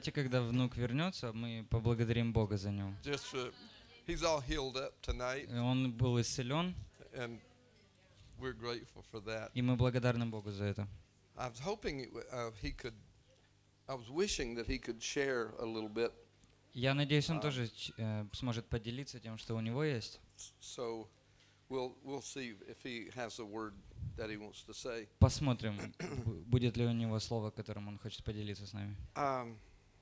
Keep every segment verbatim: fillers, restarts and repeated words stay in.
Давайте, когда внук вернется, мы поблагодарим Бога за него. Just uh, he's all healed up tonight, И он был исцелен, and we're grateful for that. и мы благодарны Богу за это. I was hoping uh, he could. I was wishing that he could share a little bit. Я надеюсь, он тоже э, сможет поделиться тем, что у него есть. So we'll we'll see if he has a word that he wants to say. Посмотрим, бу- будет ли у него слово, которым он хочет поделиться с нами. Um,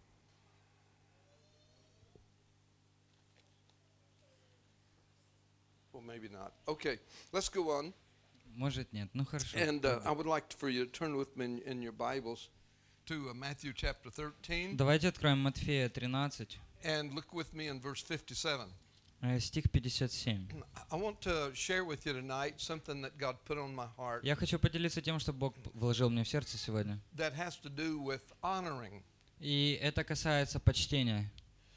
well, maybe not. Okay, let's go on. Может, нет. Ну хорошо. And uh, I would like for you to turn with me in, in your Bibles to uh, Matthew chapter thirteen, Давайте откроем Матфея тринадцать, and look with me in verse fifty-seven. э, стих пятьдесят семь. I want to share with you tonight something that God put on my heart Я хочу поделиться тем, что Бог вложил мне в сердце сегодня. that has to do with honoring. И это касается почтения.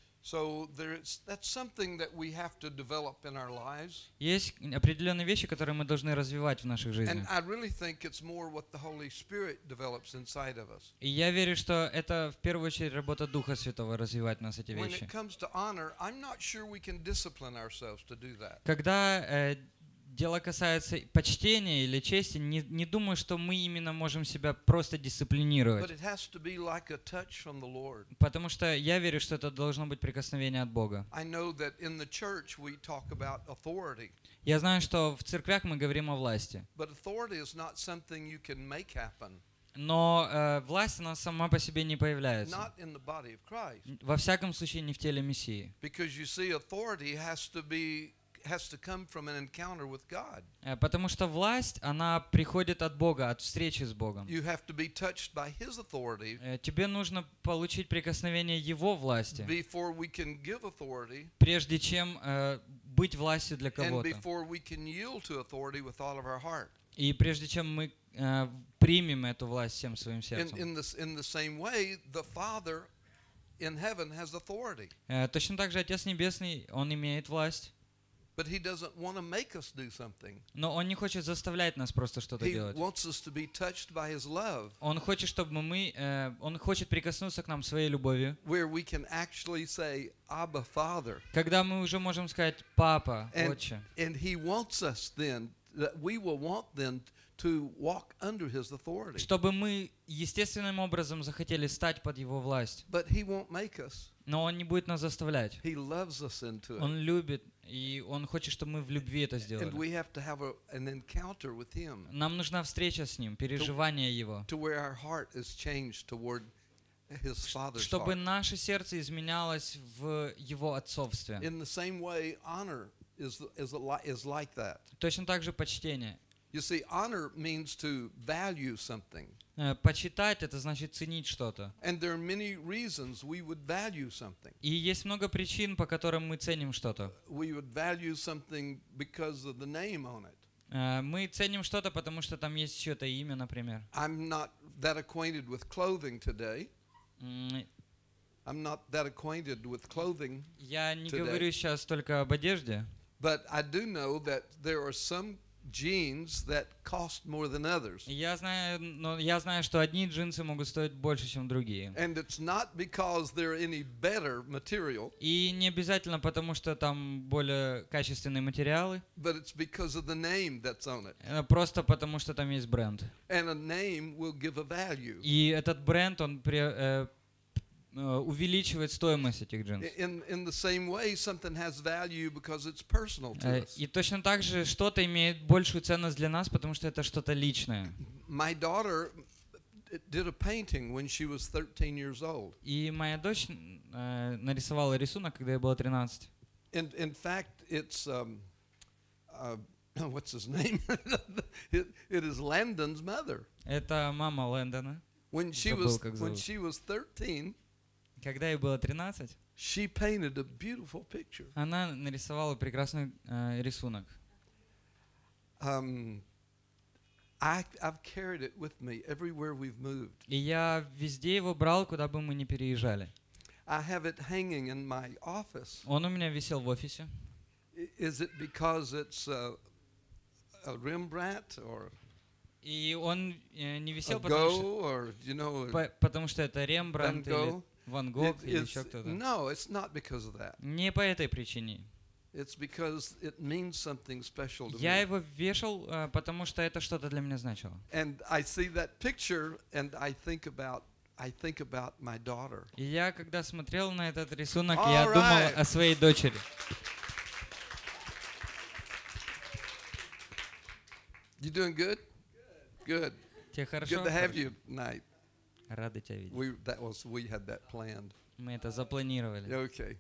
So there's that's something that we have to develop in our lives. Есть определенные вещи, которые мы должны развивать в наших And жизнях. I really think it's more what the Holy Spirit develops inside of us. И я верю, что это в первую очередь работа Духа Святого развивать в нас эти When вещи. it comes to honor, I'm not sure we can discipline ourselves to do that. Когда э, дело касается почтения или чести, не, не думаю, что мы именно можем себя просто But дисциплинировать. it has to be like a touch from the Lord. Потому что я верю, что это должно быть прикосновение от Бога. I know that in the church we talk about authority, Я знаю, что в церквях мы говорим о власти. but authority is not something you can make happen, Но э, власть, она сама по себе не появляется. not in the body of Christ. Во всяком случае, не в теле Мессии. Because you see, authority has to be has to come from an encounter with God. Э, Потому что власть, она приходит от Бога, от встречи с Богом. You have to be touched by His authority Э, Тебе нужно получить прикосновение Его власти, before we can give authority, прежде чем э, быть властью для and кого-то. before we can yield to authority with all of our heart. И прежде чем мы э, примем эту власть всем своим In, сердцем. in, this, in the same way, the Father in heaven has authority, Э, Точно так же Отец Небесный, Он имеет власть, but He doesn't want to make us do something. но Он не хочет заставлять нас просто что-то He делать. wants us to be touched by His love, Он хочет, чтобы мы, э, Он хочет прикоснуться к нам своей любовью, where we can actually say, Abba, Father. когда мы уже можем сказать «Папа», And, «Отче». and He wants us then, that we will want then to walk under His authority. Чтобы мы естественным образом захотели стать под Его власть. But He won't make us. Но Он не будет нас заставлять. He loves us into it. Он любит, и Он хочет, чтобы мы в любви это And сделали. we have to have a, an encounter with Him Нам нужна встреча с Ним, переживание Его. to where our heart is changed toward His Father's Чтобы heart. наше сердце изменялось в Его отцовстве. In the same way, honor is, is, a li- is like that. Точно так же почтение. You see, honor means to value something. Э, Почитать — это значит ценить что-то. And there are many reasons we would value something. И есть много причин, по которым мы ценим что-то. We would value something because of the name on it. Э, Мы ценим что-то, потому что там есть чье-то имя, например. I'm not that acquainted with clothing today. М, I'm not that acquainted with clothing, Я не Today. говорю сейчас только об одежде, but I do know that there are some jeans that cost more than others. я знаю, но я знаю, что одни джинсы могут стоить больше, чем другие. And it's not because they're any better material, И не обязательно потому, что там более качественные материалы, but it's because of the name that's on it. э, просто потому, что там есть бренд. And a name will give a value. И этот бренд, он пре- э, э, увеличивает стоимость этих джинсов. In, in the same way, something has value because it's personal to Э, us. И точно так же что-то имеет большую ценность для нас, потому что это что-то личное. My daughter did a painting when she was thirteen years old. И моя дочь э, нарисовала рисунок, когда ей было тринадцать. In, in fact, it's, um, uh, what's his name? it, it is Landon's mother. Это мама Лэндона. When she Забыл, was как when зовут. she was thirteen, Когда ей было тринадцать, she painted a beautiful picture. она нарисовала прекрасный э, рисунок. Um, I, I've carried it with me everywhere we've moved. И я везде его брал, куда бы мы ни переезжали. I have it hanging in my office. Он у меня висел в офисе. I- Is it because it's uh, a Rembrandt or И он э, не a висел, потому что, Go or you know по- потому что это Рембрандт или Van Gogh? Ван It- Гог или it's- еще кто-то. no, it's not because of that. Не по этой причине. It's because it means something special to Я me. его вешал, э, потому что это что-то для меня значило. And I see that picture, and I think about I think about my daughter. И я, когда смотрел на этот рисунок, All я думал right. о своей дочери. You doing good? Good. Тебе хорошо? Good to have Хорошо. you tonight. Рады тебя видеть. We that was we had that planned. Мы это запланировали. Okay.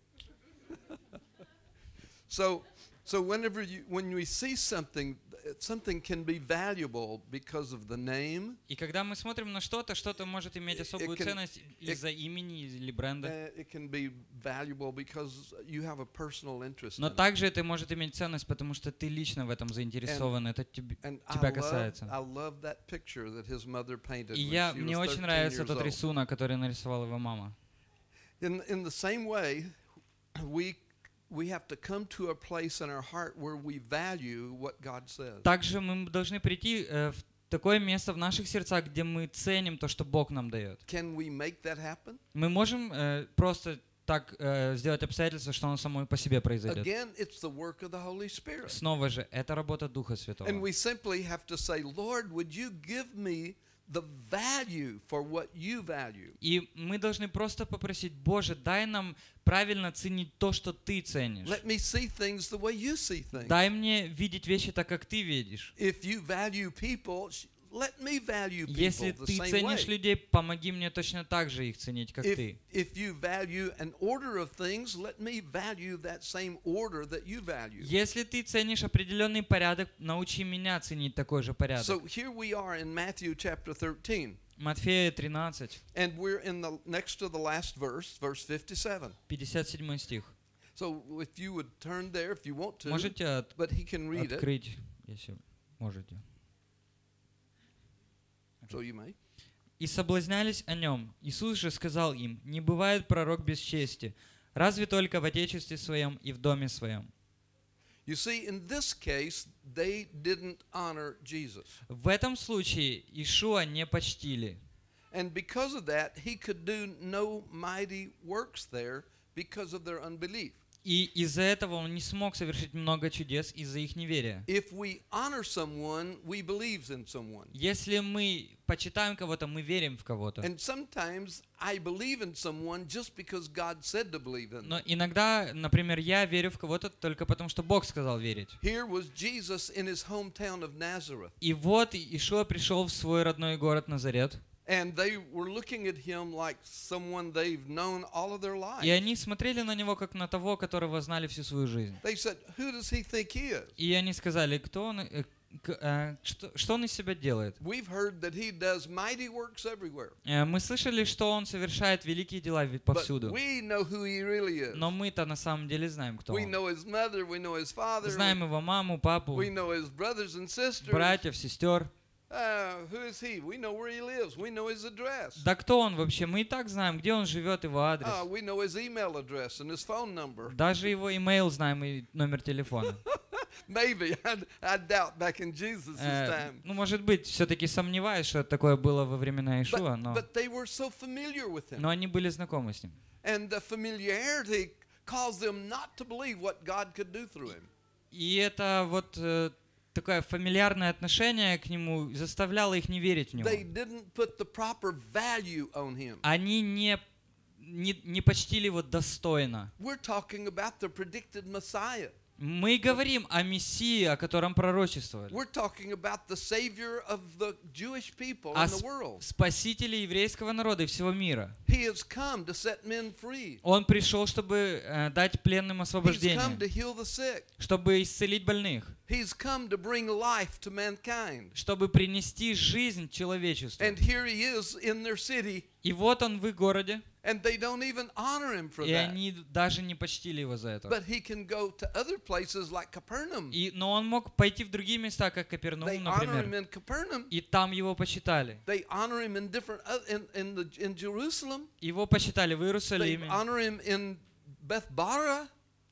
so so whenever you when we see something, something can be valuable because of the name. И когда мы смотрим на что-то, что-то может иметь It- особую it can- ценность из-за имени или бренда. Uh, it can be valuable because you have a personal interest Но in it. также это может иметь ценность, потому что ты лично в этом заинтересован. Это тебе, And I тебя love, касается. I love that picture that his mother painted И when я, she мне was очень thirteen нравится years тот old. рисунок, который нарисовала его мама. In in the same way, we we have to come to a place in our heart where we value what God says. Также мы должны прийти э, в такое место в наших сердцах, где мы ценим то, что Бог нам дает. Can we make that happen? Мы можем э, просто так э, сделать обстоятельства, что оно само по себе произойдет. Again, it's the work of the Holy Spirit. Снова же, это работа Духа Святого. And we simply have to say, Lord, would you give me the value for what you value? И мы должны просто попросить, Боже, дай нам правильно ценить то, что Ты ценишь. Let me see things the way you see things. Дай мне видеть вещи так, как Ты видишь. If you value people, sh- let me value people Если the Ты same ценишь way. людей, помоги мне точно так же их ценить, как If, Ты. if you value an order of things, let me value that same order that you value. Если Ты ценишь определенный порядок, научи меня ценить такой же порядок. So here we are in Matthew chapter thirteen, Матфея тринадцать, and we're in the next to the last verse, verse fifty-seven. пятьдесят седьмой стих. So if you would turn there if you want to, Можете от- but he can read it, открыть, если можете. so you may. «И соблазнялись о нем. Иисус же сказал им, не бывает пророк без чести, разве только в отечестве своем и в доме своем». You see, in this case, they didn't honor Jesus. В этом случае Ишуа не почтили. And because of that, he could do no mighty works there because of their unbelief. И из-за этого он не смог совершить много чудес из-за их неверия. If we honor someone, we believe in someone. Если мы почитаем кого-то, мы верим в кого-то. And sometimes I believe in someone just because God said to believe in them. Но иногда, например, я верю в кого-то только потому, что Бог сказал верить. Here was Jesus in his hometown of Nazareth. И вот Ишуа пришел в свой родной город Назарет. And they were looking at him like someone they've known all of their life. И они смотрели на него, как на того, которого знали всю свою жизнь. They said, who does he think he is? И они сказали, кто он, э, к- э, что, что он из себя делает. We've heard that he does mighty works everywhere. Э, Мы слышали, что он совершает великие дела ведь But повсюду. we know who he really is. Но мы-то на самом деле знаем, кто We он. know his mother, we know his father, Знаем его маму, папу, we know his brothers and sisters. братьев, сестер. Uh, who is he? We know where he lives. We know his address. Да кто он вообще? Мы и так знаем, где он живет, его адрес. Uh, we know his email address and his phone number. Даже его имейл знаем и номер телефона. Maybe. I, I doubt back in Jesus' Э, time. Ну, может быть, все-таки сомневаюсь, что такое было во времена Ишуа, But, но, but they were so familiar with him. но они были знакомы с ним. And the familiarity caused them not to believe what God could do through him. И это вот э, такое фамильярное отношение к нему заставляло их не верить в него. They didn't put the proper value on him. Они не, не, не почтили его достойно. We're talking about the predicted Messiah. Мы говорим о Мессии, о котором пророчествовали, We're talking about the Savior of the Jewish people о in the сп- world. спасителе еврейского народа и всего мира. He has come to set men free. Он пришел, чтобы э, дать пленным He's come освобождение, to heal the sick. чтобы исцелить больных, He's come to bring life to mankind. чтобы принести жизнь человечеству. And here he is in their city, И вот он в их городе, and they don't even honor him for и that. они даже не почтили его за это. But he can go to other places like Capernaum. И, но он мог пойти в другие места, как They Капернаум, honor him например, in Capernaum. и там его почитали. They honor him in different oth- in in the in Jerusalem. Его почитали в They Иерусалиме, honor him in Bethbara.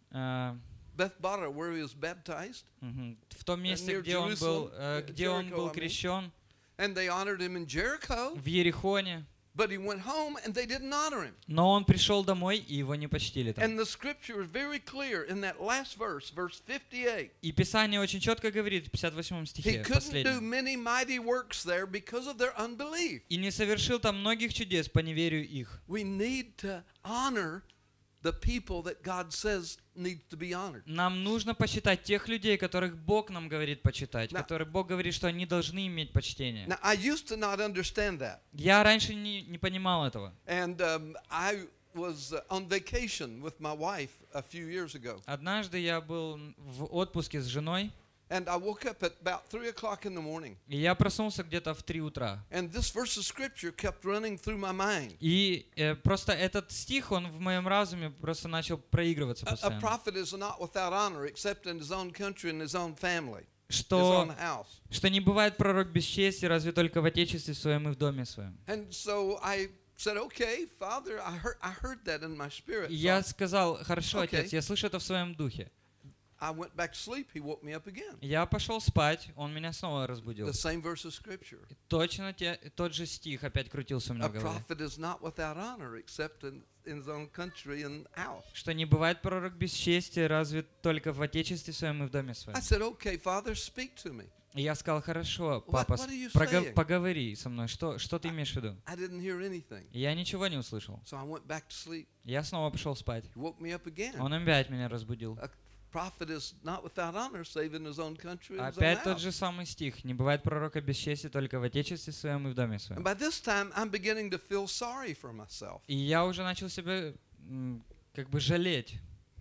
э, Bethbara, where he was baptized. мгм, в том месте, near где он был, Jerusalem, э, uh, где он Jericho, был I mean. крещен, And they honored him in Jericho. в Ерихоне. But he went home and they didn't honor him. Но он пришел домой, и его не почтили там. And the scripture is very clear in that last verse, verse fifty-eight. И Писание очень четко говорит в пятьдесят восьмом He стихе, couldn't do последнем. many mighty works there because of their unbelief. И не совершил там многих чудес по неверию их. We need to honor the people that God says need to be honored. Нам нужно почитать тех людей, которых Бог нам говорит почитать, Now- которые Бог говорит, что они должны иметь почтение. Now, I used to not understand that. Я раньше не, не понимал этого. And um, I was uh, on vacation with my wife a few years ago. Однажды я был в отпуске с женой, And I woke up at about three o'clock in the morning. и я проснулся где-то в три утра. And this verse of scripture kept running through my mind. И э, просто этот стих, он в моем разуме просто начал проигрываться A, a постоянно. prophet is not without honor except in his own country and his own family, his Что, own house. что не бывает пророк без чести, разве только в отечестве своем и в доме своем. And so I said, okay, Father, I heard, I heard that in my spirit. И So я сказал, хорошо, Окей. отец, я слышу это в своем духе. I went back to sleep. He woke me up again. Я пошел спать, он меня снова разбудил. The same verse of scripture. И точно те, тот же стих опять крутился у меня A в голове. prophet is not without honor except in, in his own country and house. Что не бывает пророк без чести, разве только в отечестве своем и в доме своем. I said, okay, Father, speak to me. И я сказал, хорошо, What- папа, what are you прого- saying? поговори со мной, что, что ты имеешь в виду? I didn't hear anything. И я ничего не услышал. So I went back to sleep. Я снова пошел спать. He woke me up again. Он опять меня разбудил. A prophet is not without honor save in his own country and his own Опять тот house. же самый стих. Не бывает пророка без чести только в отечестве своем и в доме And своем. by this time, I'm beginning to feel sorry for myself. И я уже начал себя м, как бы жалеть.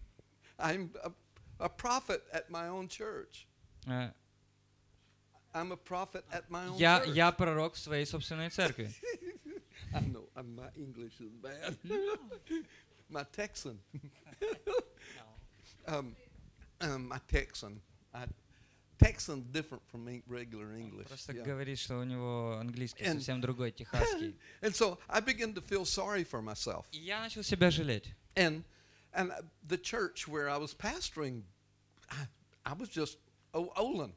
I'm a, a prophet at my own church. Э, I'm a prophet at my own Я, church. я пророк в своей собственной церкви. I know uh, my English is bad. My Texan. um, um, my Texan. I, Texan's different from eng- regular English. Просто yeah. говорит, что у него английский And- совсем другой, техасский. And so I begin to feel sorry for myself. И я начал себя жалеть. And and uh, the church where I was pastoring, I, I was just o- Olin.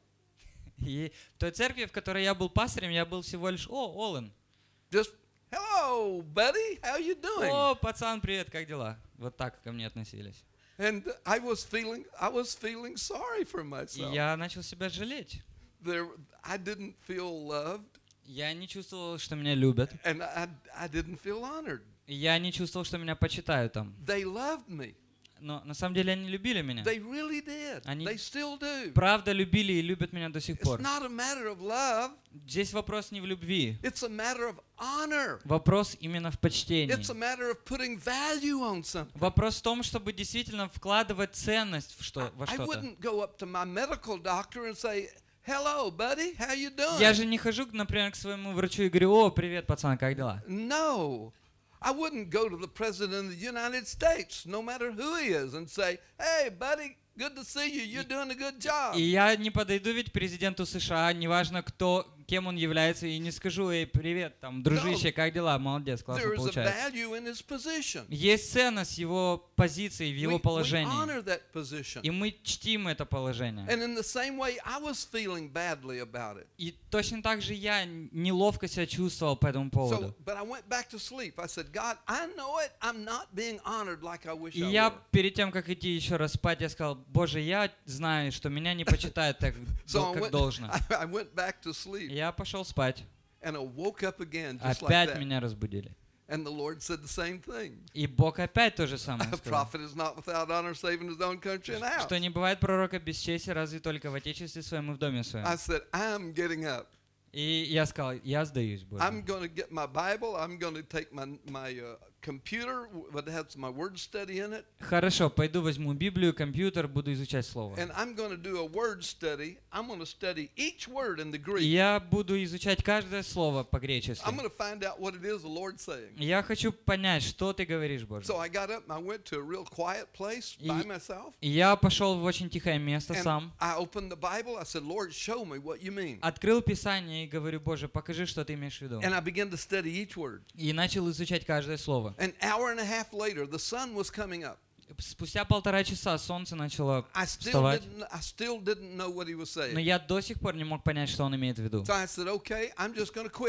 И в той церкви, в которой я был пастырем, я был всего лишь, о, Олен. Just, hello, buddy, how you doing? О, пацан, привет, как дела? Вот так ко мне относились. And I was feeling, I was feeling sorry for И myself. я начал себя жалеть. There, I didn't feel loved, Я не чувствовал, что меня любят. and I, I didn't feel honored. И я не чувствовал, что меня почитают там. They loved me. Но на самом деле они любили меня. They really did. Они- They still do. Правда любили и любят меня до сих It's пор. not a matter of love. Здесь вопрос не в любви. It's a matter of honor. Вопрос именно в почтении. It's a matter of putting value on something. Вопрос в том, чтобы действительно вкладывать ценность в что, во I что-то. wouldn't go up to my medical doctor and say, "Hello, buddy, how you doing?" Я же не хожу, например, к своему врачу и говорю, о, привет, пацан, как дела? No. I wouldn't go to the president of the United States, no matter who he is, and say, "Hey, buddy, good to see you. You're doing a good job." И я не подойду ведь президенту США, неважно кто, кем он является, и не скажу, эй, привет, там, дружище, как дела? Молодец, классно There is a получается. value in his position. Есть ценность его позиции, в We, его we положении. honor that position. И мы чтим это положение. And in the same way, I was feeling badly about it. И точно так же я неловко себя чувствовал по этому So, поводу. but I went back to sleep. I said, "God, I know it. I'm not being honored like I wish И I я were." перед тем, как идти еще раз спать, я сказал, Боже, я знаю, что меня не почитают так, So I как went, должно. I, I went back to sleep, И я пошел спать. and I woke up again just like Опять that. меня разбудили. And the Lord said the same thing. И Бог опять то же самое A сказал. prophet is not without honor save in his own country and house. Что не бывает пророка без чести, разве только в отечестве своем и в доме своем. I said, I'm getting up. И я сказал, я сдаюсь, Боже. I'm going to get my Bible. I'm going to take my, my uh, computer that has my word study in it. Хорошо, пойду возьму Библию, компьютер, буду изучать Слово. And I'm going to do a word study. I'm going to study each word in the И Greek. я буду изучать каждое слово по-гречески. I'm going to find out what it is the Lord's saying. Я хочу понять, что ты говоришь, Боже. So I got up and I went to a real quiet place И- by myself. И я пошел в очень тихое место And сам, I opened the Bible. I said, Lord, show me what you mean. открыл Писание и говорю, Боже, покажи, что ты имеешь в виду. And I began to study each word. И начал изучать каждое слово. An hour and a half later, the sun was coming up. Спустя полтора часа солнце начало I still вставать, didn't, I still didn't know what he was но saying. я до сих пор не мог понять, что он имеет в виду. So I said, okay, I'm just going to quit.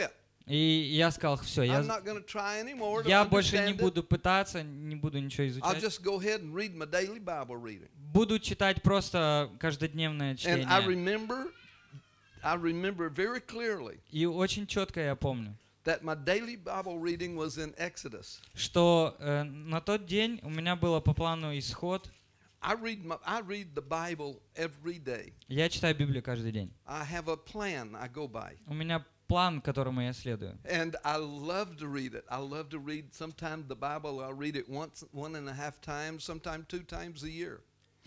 И я сказал, все, я, I'm not going to try anymore to я больше не understand it. буду пытаться, не буду ничего I'll изучать. just go ahead and read my daily Bible reading. Буду читать просто каждодневное And I чтение. remember, I remember very clearly И очень четко я помню, that my daily Bible reading was in Exodus. что э, на тот день у меня было по плану исход. I read my, I read the Bible every day. Я читаю Библию каждый день. I have a plan I go by. У меня план, которому я следую. And I love to read it. I love to read sometimes the Bible, I'll read it once, one and a half times, sometimes two times a year.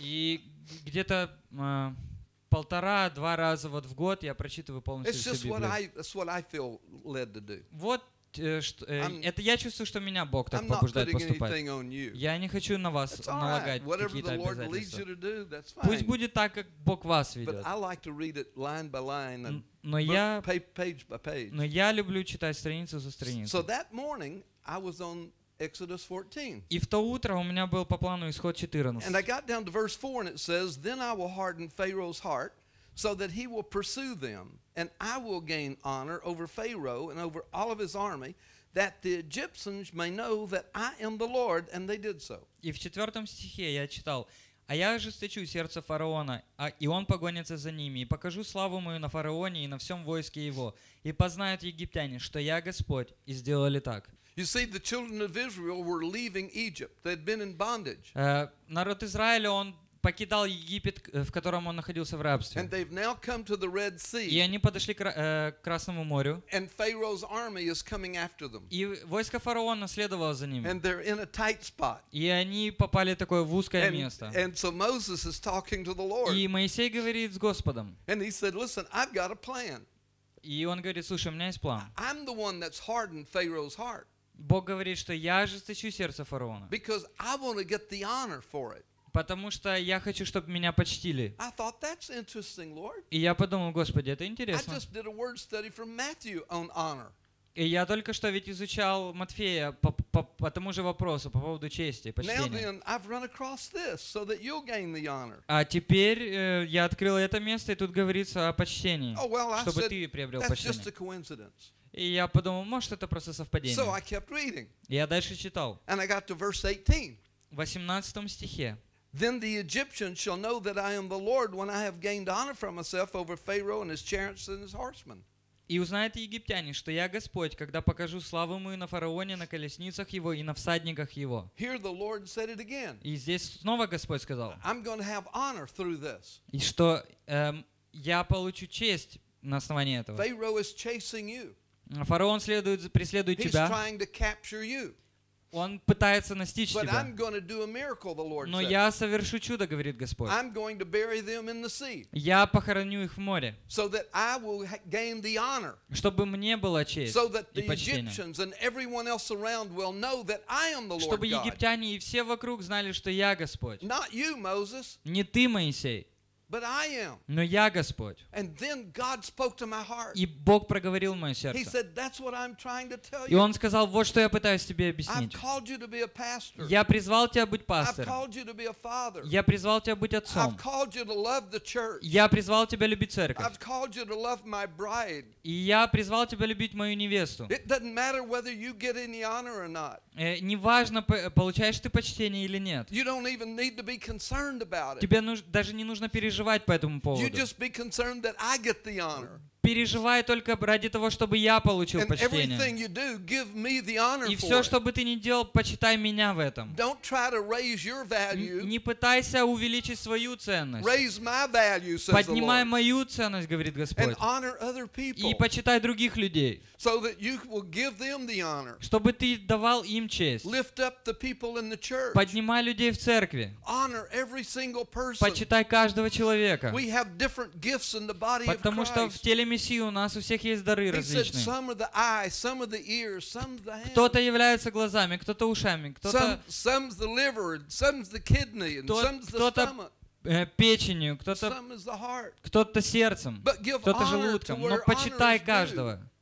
И где-то э, полтора-два раза вот в год я прочитываю полностью It's всю just what Библию. I, that's what I feel led to do. Вот э, что, э, I'm- это я чувствую, что меня Бог так I'm not побуждает putting поступать. anything on you. Я не хочу на вас That's all right. налагать Whatever какие-то the Lord leads обязательства. you to do, that's Пусть fine. будет так, как Бог вас But ведет. I like to read it line by line and Н- Но book- я, pa- page by page. но я люблю читать страницу за So страницей. that morning, I was on Exodus fourteen. И в то утро у меня был по плану исход And I четырнадцать. got down to verse four, and it says, Then I will harden Pharaoh's heart, so that he will pursue them, and I will gain honor over Pharaoh and over all of his army, that the Egyptians may know that I am the Lord, and they did so. И в четвертом стихе я читал: «А я ожесточу сердце фараона, а, и он погонится за ними, и покажу славу мою на фараоне и на всем войске его, и познают египтяне, что я Господь». И сделали так. You see, the children of Israel were leaving Egypt. They'd been in bondage. Э, Народ Израиля, он покидал Египет, э, в котором он находился в рабстве. And they've now come to the Red И Sea, они подошли к Ра- э, к Красному морю, and Pharaoh's army is coming after them. и войско фараона следовало за ними. And they're in a tight spot. И они попали в такое в узкое And, место. and so Moses is talking to the Lord. И Моисей говорит с Господом. And he said, Listen, I've got a plan. И он говорит: слушай, у меня есть план. I'm the one that's hardened Pharaoh's heart Бог говорит, что я ожесточу сердце фараона, because I want to get the honor for it. потому что я хочу, чтобы меня почтили. I thought, that's interesting, Lord. И я подумал: Господи, это I интересно. just did a word study from Matthew on honor. И я только что ведь изучал Матфея по, по, по тому же вопросу, по поводу чести, Now почтения. then, I've run across this so that you'll gain the honor. А теперь э, я открыл это место, и тут говорится о почтении, Oh, well, I чтобы said, ты приобрел that's just почтение. a coincidence. И я подумал, может, это просто So совпадение. I kept reading. И я дальше читал. And I got to verse eighteen. В восемнадцатом стихе. Then the Egyptians shall know that I am the Lord when I have gained honor for myself over Pharaoh and his chariots and his horsemen. «И узнают египтяне, что я Господь, когда покажу славу мою на фараоне, на колесницах его и на всадниках его». Here the Lord said it again. И здесь снова Господь сказал, I'm going to have honor through this. и что эм, я получу честь на основании этого. Pharaoh is chasing you. Фараон следует, преследует He's тебя, trying to capture you. он пытается настичь But тебя. I'm going to do a miracle, the Lord Но said. я совершу чудо, говорит Господь. I'm going to bury them in the sea Я похороню их в море, so that I will ha- gain the honor, чтобы мне была честь so that и the почтение. Egyptians and everyone else around will know that I am the Lord Чтобы God. египтяне и все вокруг знали, что я Господь. Not you, Moses, Не ты, Моисей, but I am. но я Господь. And then God spoke to my heart. И Бог проговорил в мое He сердце. said, that's what I'm trying to tell И you. Он сказал: вот что я пытаюсь тебе I've объяснить. called you to be a pastor. Я призвал тебя быть I've пастором. called you to be a father. Я призвал тебя быть I've отцом. called you to love the church. Я призвал тебя любить церковь. I've called you to love my bride. И я призвал тебя любить мою невесту. It doesn't matter whether you get any honor or not. Э, Неважно, п- получаешь ты почтение или нет. You don't even need to be concerned about it. Тебе нуж- даже не нужно переживать по этому You поводу. just be concerned that I get the honor. Переживай только ради того, чтобы я получил And почтение. everything you do, give me the honor И for все, it. что бы ты ни делал, почитай меня в этом. Don't try to raise your Н- value. Не пытайся увеличить свою ценность. Raise my value, says the Поднимай Lord. мою ценность, говорит And Господь. honor other people И почитай других людей, so that you will give them the honor. чтобы ты давал им честь. Lift up the people in the church. Поднимай людей в церкви. Honor every single person. Почитай каждого человека. We have different gifts in the body of Потому что в Christ. теле Мессии у нас у всех есть дары He said различные. some of the eyes, some of the ears, some of the hands. Кто-то является глазами, кто-то ушами, Some, кто-то some's the liver, some's the kidney, and Кто- some's the кто-то stomach, э, печенью, кто-то some is the heart. кто-то сердцем, But give кто-то honor to желудком. where Но honor почитай is due. каждого.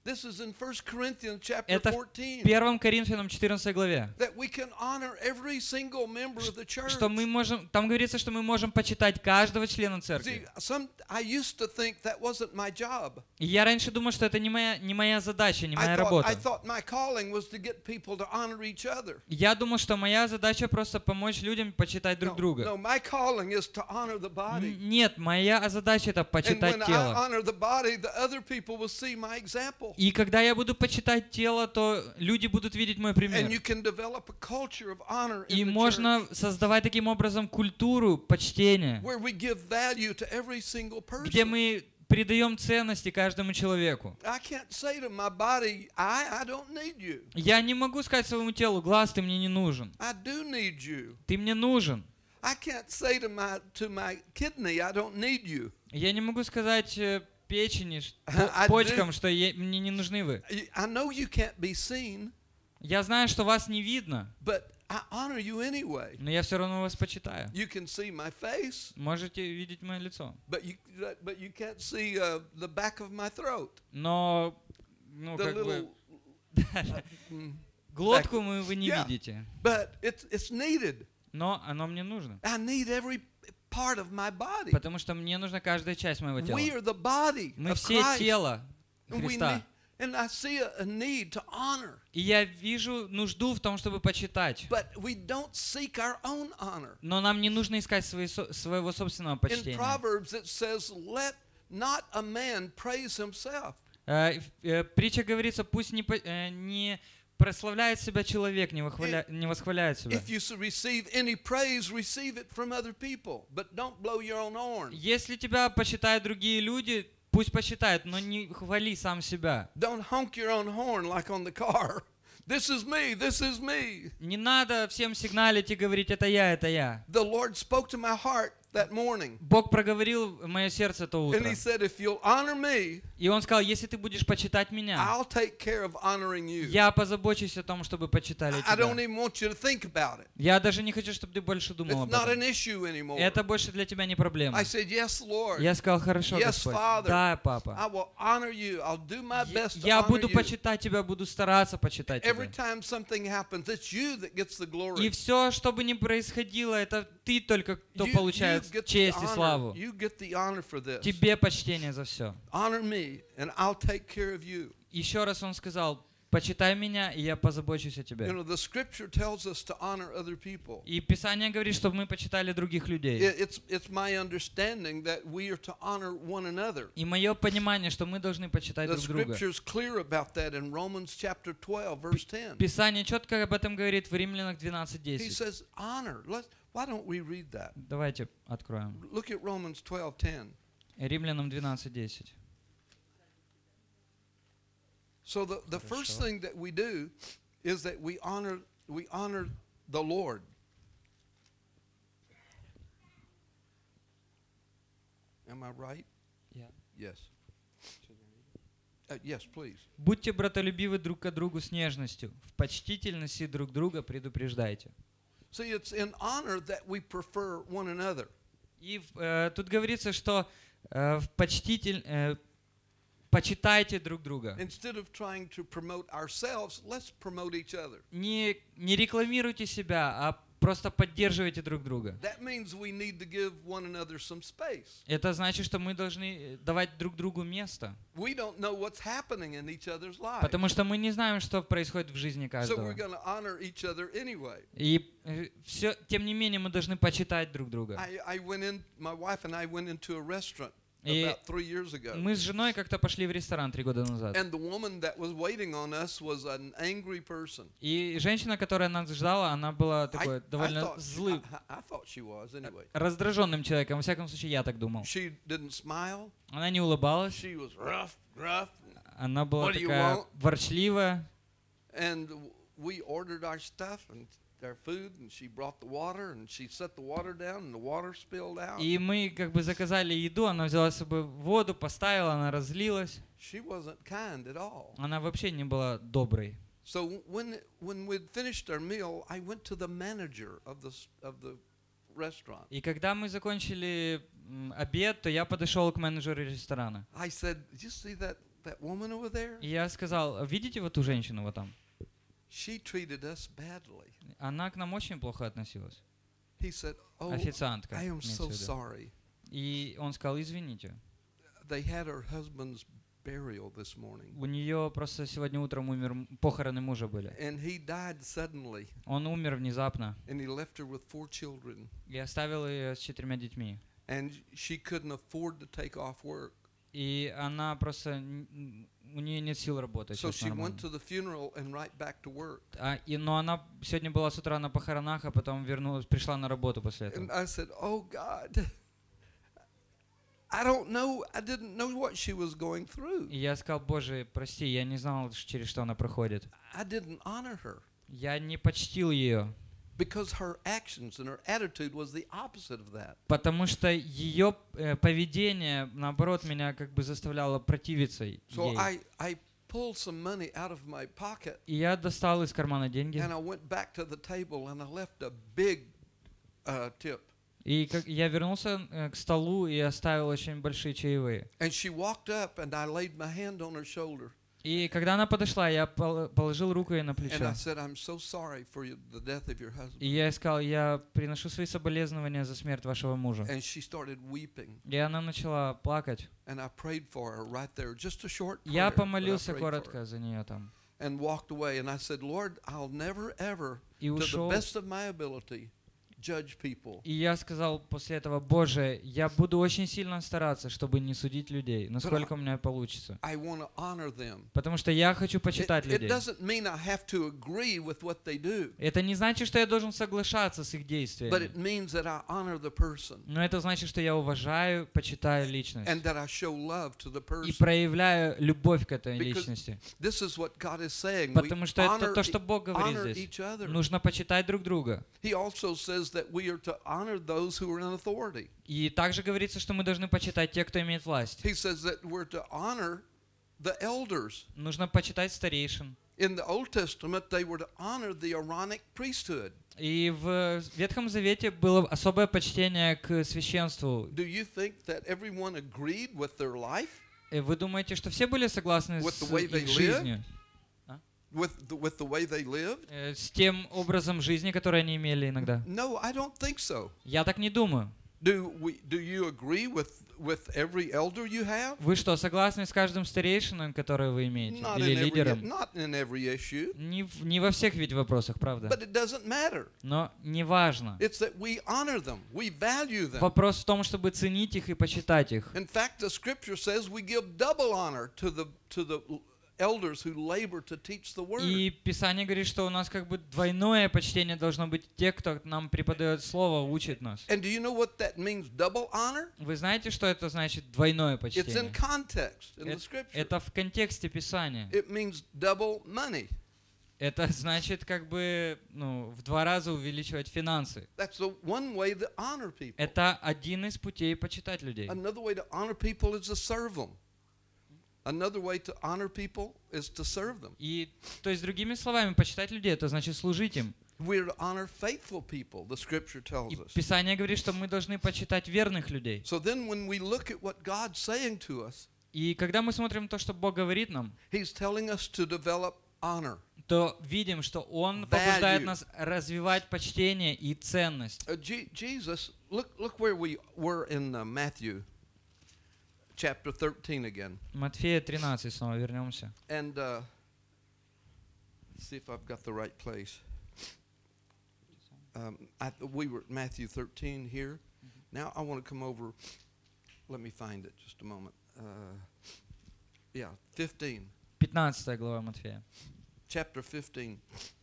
This is in First Corinthians chapter Это в fourteen. первом Коринфянам четырнадцатой главе. That we can honor every single member of the church. Что мы можем, там говорится, что мы можем почитать каждого члена церкви. See, some, I used to think that wasn't my job. И я раньше думал, что это не моя, не моя задача, не моя I thought, работа. I thought my calling was to get people to honor each other. Я думал, что моя задача просто помочь людям почитать друг No, друга. no, my calling is to honor the body. Н- Нет, моя задача это And почитать when I тело. honor the body, the other people will see my example. И когда я буду почитать тело, то люди будут видеть мой And пример. you can develop a culture of honor И in the можно church создавать таким образом культуру почтения, where we give value to every single где person. мы придаем ценности каждому человеку. I can't say to my body, I, I don't need you. Я не могу сказать своему телу: глаз, ты мне не нужен. I do need you. Ты мне нужен. I can't say to my to my kidney, I don't need you. Я не могу сказать э, печени, ш- I по- do. почкам, что е- мне не нужны вы. I know you can't be seen, Я знаю, что вас не видно, but I honor you anyway. но я все равно вас почитаю. You can see my face, Можете видеть мое лицо. but you but you can't see uh, the back of my throat. Но, ну, The как бы, little, mm, глотку мы, вы не Yeah. видите. but it's it's needed. Но оно мне нужно. I need every part of my body. Потому что мне нужна каждая часть моего тела. We are the body Мы of все Christ. тело And we Христа. need, and I see a, a need to honor, И я вижу нужду в том, чтобы почитать. but we don't seek our own honor. Но нам не нужно искать свои со- своего собственного In почтения. Proverbs it says, "Let not a man praise himself." Э, в- э, Притча говорится: пусть не, по- э, не прославляет себя человек, не, выхваля- не восхваляет себя. If you s- receive any praise, receive it from other people, but don't blow your own horn. Если тебя почитают другие люди, пусть почитают, но не хвали сам себя. Don't honk your own horn like on the car. This is me, this is me. Не надо всем сигналить и говорить: это я, это я. The Lord spoke to my heart that morning, Бог проговорил в мое сердце то and утро. He said, "If you'll honor me, И Он сказал: если ты будешь почитать меня, I'll take care of honoring you." я позабочусь о том, чтобы почитали I don't тебя. even want you to think about it. Я даже не хочу, чтобы ты больше думал It's об not этом. an issue anymore. Это больше для тебя не проблема. I said, "Yes, Lord. Я сказал: хорошо, Yes, Господь. Father. Да, Папа. I will honor you. I'll do my best to Я honor буду you." почитать тебя, буду стараться почитать Every тебя. time something happens, it's you that gets the И glory. все, что бы ни происходило, это ты только, кто You- получает you get the честь и honor. славу. You get the honor for this. Тебе почтение за все. Honor me, and I'll take care of you. Еще раз Он сказал: почитай меня, и я позабочусь о You тебе. know, the Scripture tells us to honor other people. И Писание говорит, чтобы мы почитали других людей. It- It's it's my understanding that we are to honor one another. И мое понимание, что мы должны почитать The друг друга. Scripture's clear about that in Romans chapter twelve, verse ten. Писание четко об этом говорит в Римлянах двенадцать He десять. says, "Honor." Let's. Why don't we read that? Давайте откроем. Look at Romans twelve ten. Римлянам двенадцать десять. So the, the first Хорошо. thing that we do is that we honor we honor the Lord. Am I right? Yeah. Yes. Uh, yes, please. Будьте братолюбивы друг к другу с нежностью, в почтительности друг друга предупреждайте. See, it's in honor that we prefer one another. И э, тут говорится, что э, в почтитель, э, почитайте друг друга. Instead of trying to promote ourselves, let's promote each other. Не, не рекламируйте себя, а просто поддерживайте друг друга. That means we need to give one another some space. Это значит, что мы должны давать друг другу место. We don't know what's happening in each other's lives. Потому что мы не знаем, что происходит в жизни So we're каждого. going to honor each other anyway. И э, все, тем не менее, мы должны почитать друг друга. I, I went in, my wife and I went into a restaurant И about three years ago. мы с женой как-то пошли в ресторан три года назад. And the woman that was waiting on us was an angry person. И женщина, которая нас ждала, она была I, такой I довольно thought, злым, I, I thought she was anyway. раздраженным человеком. Во всяком случае, я так думал. She didn't smile. Она Она не улыбалась. She was rough, gruff. Она была What do you такая want? ворчливая. And we ordered our stuff and our food, and she brought the water, and she set the water down, and the water spilled out. И мы как бы заказали еду, она взяла с собой воду, поставила, она разлилась. She wasn't kind at all. Она вообще не была доброй. So when when we'd finished our meal, I went to the manager of the s- of the restaurant. И когда мы закончили м, обед, то я подошел к менеджеру ресторана. I said, "You see that that woman over there, И я сказал, видите вот ту женщину вот там? she treated us badly. Она к нам очень плохо относилась. He said, oh, Официантка. I am имеется so в виду. sorry. И он сказал, извините. They had her husband's burial this morning. У нее просто сегодня утром умер, м- похороны мужа были. And he died suddenly. Он умер внезапно. And he left her with four children. И оставил ее с четырьмя детьми. And she couldn't afford to take off work. И она просто, н- н- у нее нет сил работать. So сейчас she нормально. went to the funeral and right back to work. А, и, но она сегодня была с утра на похоронах, а потом вернулась, пришла на работу после этого. And I said, oh God, I don't know, I didn't know what she was going through. И я сказал, Боже, прости, я не знал, ш- через что она проходит. I didn't honor her Я не почтил ее, because her actions and her attitude was the opposite of that. потому что ее э, поведение, наоборот, меня как бы заставляло противиться ей. So I, I pulled some money out of my pocket И я достал из кармана деньги. and I went back to the table and I left a big uh, tip. И как, я вернулся э, к столу и оставил очень большие чаевые. And she walked up and I laid my hand on her shoulder И когда она подошла, я пол- положил руку ей на and I плечо. said, I'm so sorry for you, the death of your husband. И я ей сказал, я приношу свои соболезнования за смерть вашего мужа. And she started weeping. И она начала плакать. And I prayed for her right there, just a short prayer. Я but I помолился prayed for her. коротко за нее там. And walked away. And I said, Lord, I'll never ever, И to the ушел. best of my ability, judge people. И я сказал после этого, Боже, я буду очень сильно стараться, чтобы не судить людей, насколько у меня получится. I want to honor them. Потому что я хочу It, почитать it людей. doesn't mean I have to agree with what they do, Это не значит, что я должен соглашаться с их but действиями. it means that I honor the person Но это значит, что я уважаю, почитаю личность. and that I show love to the И person. проявляю любовь к этой Because личности. This is what God is saying. We Потому что это honor, то, что Бог говорит honor здесь. each other. Нужно почитать друг друга. He also says that we are to honor those who are in authority. И также говорится, что мы должны почитать тех, кто имеет власть. He says that we're to honor the elders. Нужно почитать старейшин. In the Old Testament, they were to honor the Aaronic priesthood. И в Ветхом Завете было особое почтение к священству. Do you think that everyone agreed with their life, И вы думаете, что все были согласны With с the way they их live? жизнью? with the, with the way they lived? Э, С тем образом жизни, который они имели иногда? No, I don't think so. Я так не думаю. Do we? Do you agree with with every elder you have? Вы что, согласны с каждым старейшином, который вы имеете? Not Или in every лидером? not in every issue, Не, в- не во всех ведь вопросах, правда? but it doesn't matter. Но не важно. It's that we honor them, we value them. Вопрос в том, чтобы ценить их и почитать их. In fact, the Scripture says we give double honor to the to the elders who labor to teach the word. И Писание говорит, что у нас как бы двойное почтение должно быть те, кто нам преподает Слово, учит нас. And do you know what that means? Double honor? Вы знаете, что это значит двойное It's in почтение? context in the Э- Scripture. Это в контексте Писания. It means double money. Это значит как бы ну, в два раза увеличивать финансы. That's the one way to honor people. Это один из путей почитать людей. Another way to honor people is to serve them. Another way to honor people is to serve them. И, то есть, другими словами, почитать людей, это значит служить им. We're to honor faithful people, the Scripture tells И us. Писание говорит, что мы должны почитать верных людей. So then when we look at what God's saying to us, И когда мы смотрим то, что Бог говорит нам, He's telling us to develop honor. то видим, что Он Value. побуждает нас развивать почтение и ценность. Uh, Je- Jesus, look, look where we were in uh, Matthew chapter thirteen again. Матфея тринадцать, снова вернемся. And uh, see if I've got the right place. Um, I, we were at Matthew thirteen here. Now I want to come over. Let me find it just a moment. Uh, yeah, fifteen. пятнадцатая глава Матфея. Chapter fifteen.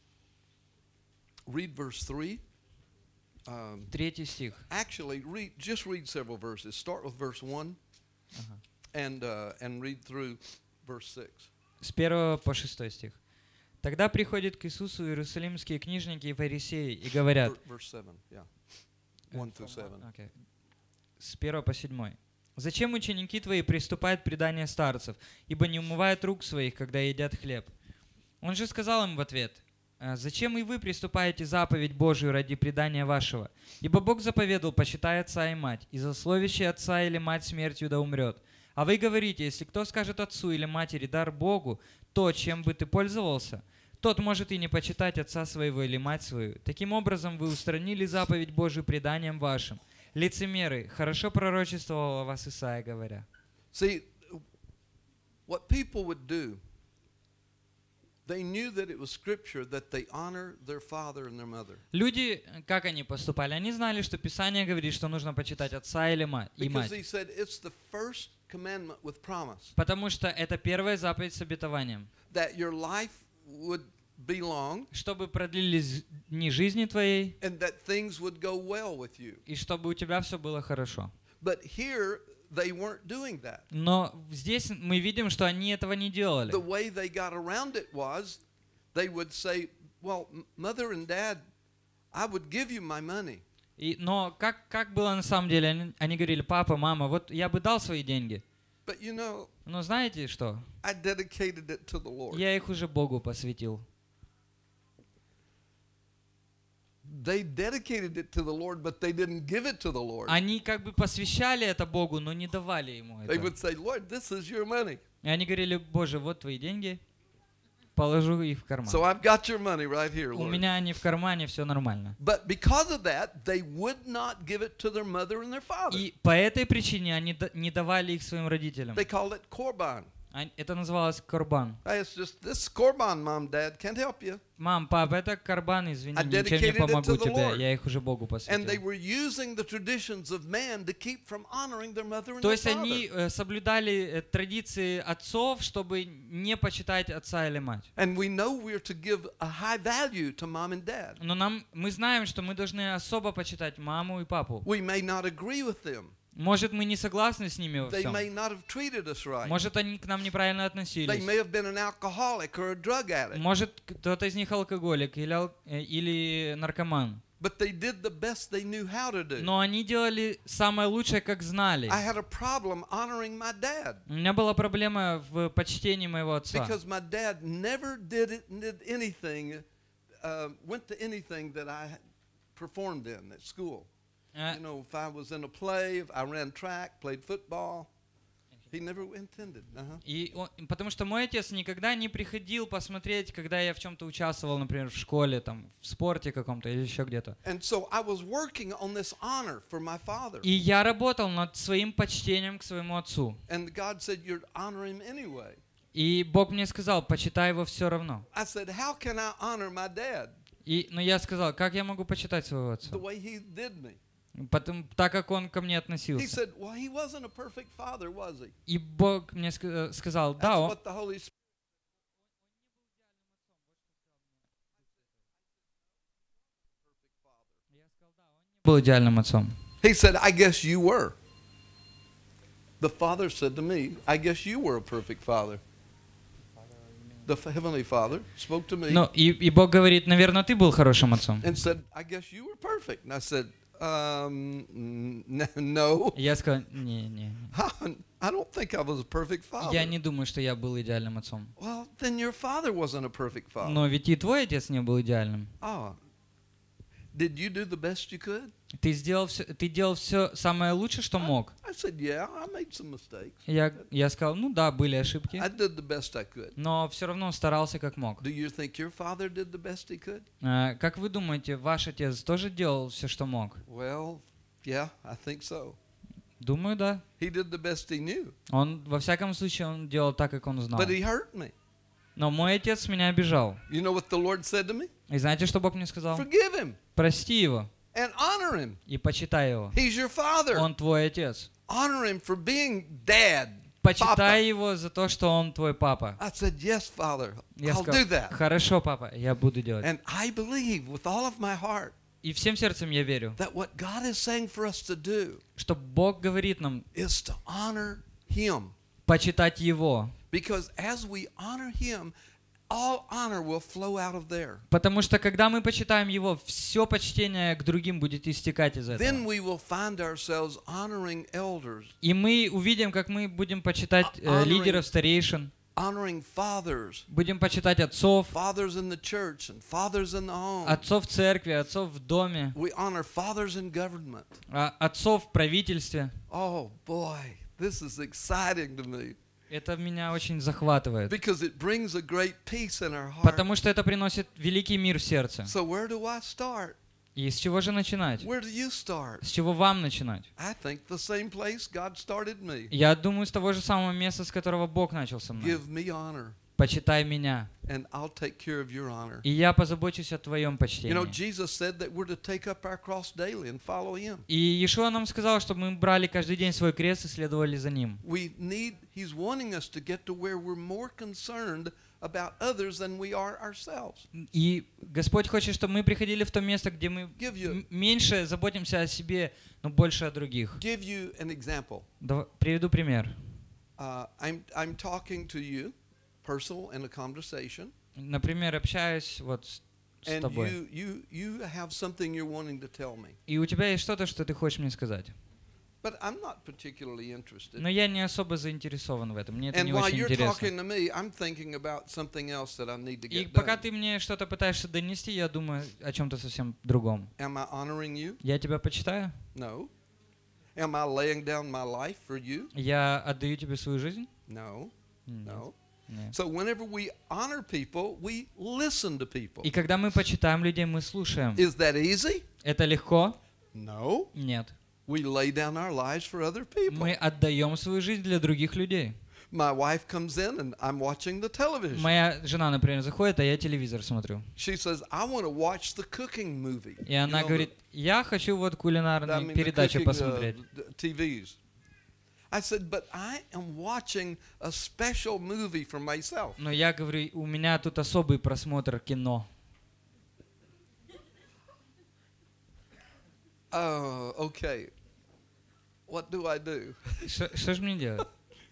Read verse three. Um, Третий стих. actually, read just read several verses. Start with verse one Ага. and uh, and read through verse six. С первого по шестой стих. Тогда приходят к Иисусу иерусалимские книжники и фарисеи и говорят... Ver- verse seven. Yeah, one through seven. Окей. С первого по седьмой. «Зачем ученики твои приступают к преданию старцев, ибо не умывают рук своих, когда едят хлеб?» Он же сказал им в ответ: «А зачем и вы приступаете заповедь Божию ради предания вашего? Ибо Бог заповедал: почитай отца и мать, и злословящий отца или мать смертью да умрет. А вы говорите, если кто скажет отцу или матери дар Богу, то, чем бы ты пользовался, тот может и не почитать отца своего или мать свою. Таким образом, вы устранили заповедь Божию преданием вашим. Лицемеры, хорошо пророчествовал о вас Исаия, говоря. See, what people would do, they knew that it was scripture that they honor their father and their mother. Люди, как они поступали? Они знали, что Писание говорит, что нужно почитать отца или мать, и Because мать. he said it's the first commandment with promise Потому что это первая заповедь с обетованием. that your life would be long Чтобы продлились дни жизни твоей, and that things would go well with you. и чтобы у тебя все было хорошо. But here they weren't doing that. Но здесь мы видим, что они этого не делали. The way they got around it was they would say, well, m- mother and dad, I would give you my money. И, но как, как было на самом деле? Они, они говорили, папа, мама, вот я бы дал свои деньги. But you know, Но знаете что? I dedicated it to the Lord. Я их уже Богу посвятил. They dedicated it to the Lord, but they didn't give it to the Lord. Они как бы посвящали это Богу, но не давали ему They это. would say, Lord, this is your money. И они говорили, Боже, вот твои деньги, положу их в карман. So I've got your money right here, У Lord. меня они в кармане, все нормально. But because of that, they would not give it to their mother and their father. И по этой причине они да- не давали их своим родителям. They called it korban. Ань- Это называлось корбан. Hey, it's just, this is korban, mom, dad, can't help you. Мам, пап, это карбан, извини, I ничем не dedicated it помогу to the тебе, Lord. я их уже Богу And they посвятил. were using the traditions of man to keep from honoring their mother and То their есть они father. э, соблюдали э, традиции отцов, чтобы не почитать отца или мать. And we know we're to give a high value to mom and dad. Но нам, мы знаем, что мы должны особо почитать маму и папу. We may not agree with them. Может, мы не согласны с ними во They всем. may not have treated us right. Может, они к нам неправильно They относились. may have been an alcoholic or a drug addict. Может, кто-то из них алкоголик или, ал- э, или наркоман. But they did the best they knew how to do. Но они делали самое лучшее, как знали. I had a problem honoring my dad У меня была проблема в почтении моего отца. because my dad never did it, did anything, uh, went to anything that I performed in at school. Э, You know, if I was in a play, if I ran track, played football, he never intended. Uh-huh. И он- потому что мой отец никогда не приходил посмотреть, когда я в чем-то участвовал, например, в школе, там, в спорте каком-то или еще где-то. And so I was working on this honor for my father. И я работал над своим почтением к своему отцу. And God said, you're honoring him anyway. И Бог мне сказал, почитай его все равно. I said, how can I honor my dad И, но я сказал, как я могу почитать своего отца? the way he did me? Потому, так как он ко мне He относился. said, well, he wasn't a perfect father, was he? И Бог мне ска- сказал, да, That's он what the Holy Spirit. был идеальным отцом. He said, I guess you were. The Father said to me, I guess you were a perfect father. The f- Heavenly Father spoke to me Ну, и, и Бог говорит, наверное, ты был хорошим отцом. and said, I guess you were perfect. And I said, um, n- no. И я сказал, не-не, I don't think I was a perfect father. я не думаю, что я был идеальным отцом. Well, then your father wasn't a perfect father. Но ведь и твой отец не был идеальным. Oh. Did you do the best you could? Ты сделал все, ты делал все самое лучшее, что мог. I said, yeah, I made some mistakes. Я, я сказал, ну да, были ошибки, I did the best I could. но все равно старался как мог. Do you think your father did the best he could? А, как вы думаете, ваш отец тоже делал все, что мог? Well, yeah, I think so. Думаю, да. He did the best he knew. Он, во всяком случае, он делал так, как он знал. But he hurt me. Но мой отец меня обижал. You know what the Lord said to me? И знаете, что Бог мне сказал? Forgive him Прости его and honor him. и почитай его. He's your father. Он твой отец. Honor him for being dad. Почитай Papa. его за то, что он твой папа. I said, yes, Father, Я I'll сказал, do that. хорошо, папа, я буду делать. And I believe with all of my heart И всем сердцем я верю, that what God is saying for us to do что Бог говорит нам is to honor him. почитать его. Because as we honor him, all honor will flow out of there. Потому что когда мы почитаем его, все почтение к другим будет истекать из Then этого. we will find ourselves honoring elders, И мы увидим, как мы будем почитать э, лидеров, старейшин, honoring fathers, будем почитать отцов, fathers in the church and fathers in the home. отцов в церкви, отцов в доме, We honor fathers in government. а, отцов в правительстве. Oh boy, This is exciting to me Это меня очень захватывает. because it brings a great peace in our heart. Потому что это приносит великий мир в сердце. So where do I start? И с чего же начинать? Where do you start? С чего вам начинать? I think the same place God started me. Я думаю, с того же самого места, с которого Бог начал со мной. Give me honor, Почитай меня, and I'll take care of your honor. и я позабочусь о твоем You know, почтении. Jesus said that we're to take up our cross daily and follow Him. И Иешуа нам сказал, чтобы мы брали каждый день свой крест и следовали за Ним. We need, He's wanting us to get to where we're more concerned about others than we are ourselves. И Господь хочет, чтобы мы приходили в то место, где мы Give you, м- меньше заботимся о себе, но больше о других. give you an example. Дава- Приведу пример. Uh, I'm, I'm talking to you, personal in a conversation, Например, общаюсь вот с, с and тобой, you, you, you have something you're wanting to tell me. и у тебя есть что-то, что ты хочешь мне сказать. But I'm not particularly interested. Но я не особо заинтересован в этом, мне это And не while очень you're интересно. talking to me, I'm thinking about something else that I need to И get пока done. ты мне что-то пытаешься донести, я думаю о чем-то совсем другом. Am I honoring you? Я тебя почитаю? No. Am I laying down my life for you? Я отдаю тебе свою жизнь? No. Нет. No. Нет. So whenever we honor people, we listen to people. И когда мы почитаем людей, мы слушаем. Is that easy? Это легко? No. Нет. We lay down our lives for other people. Мы отдаем свою жизнь для других людей. My wife comes in and I'm watching the television. Моя жена, например, заходит, а я телевизор смотрю. She says, I want to watch the cooking movie. И она You know, говорит, я хочу вот the- I кулинарные mean, the передачи cooking, uh, посмотреть. d- T Vs. I said, but I am watching a special movie for myself. Но я говорю, у меня тут особый просмотр кино. Oh, okay. What do I do? Ш- Что же мне делать?